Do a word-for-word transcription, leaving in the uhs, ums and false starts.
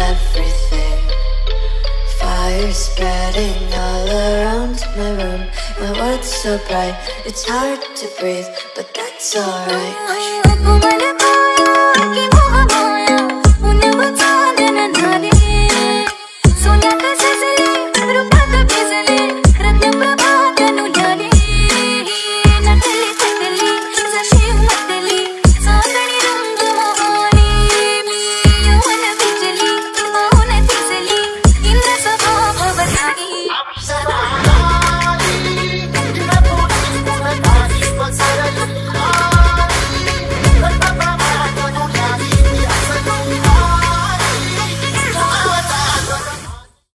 everything. Fire spreading all around my room. My world's so bright, it's hard to breathe, but that's alright.